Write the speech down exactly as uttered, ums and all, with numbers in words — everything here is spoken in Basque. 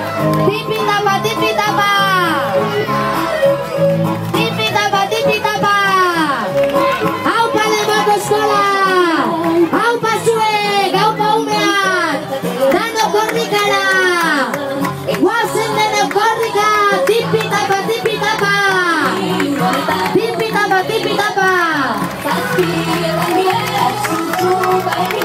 Tipi tapa, tipi tapa. Tipi tapa, tipi tapa. Au pa lewat sekolah. Au pa sueg, au pa umean. Dano kornikala. Wasen dano kornika. Tipi tapa, tipi tapa. Tipi tapa, tipi tapa.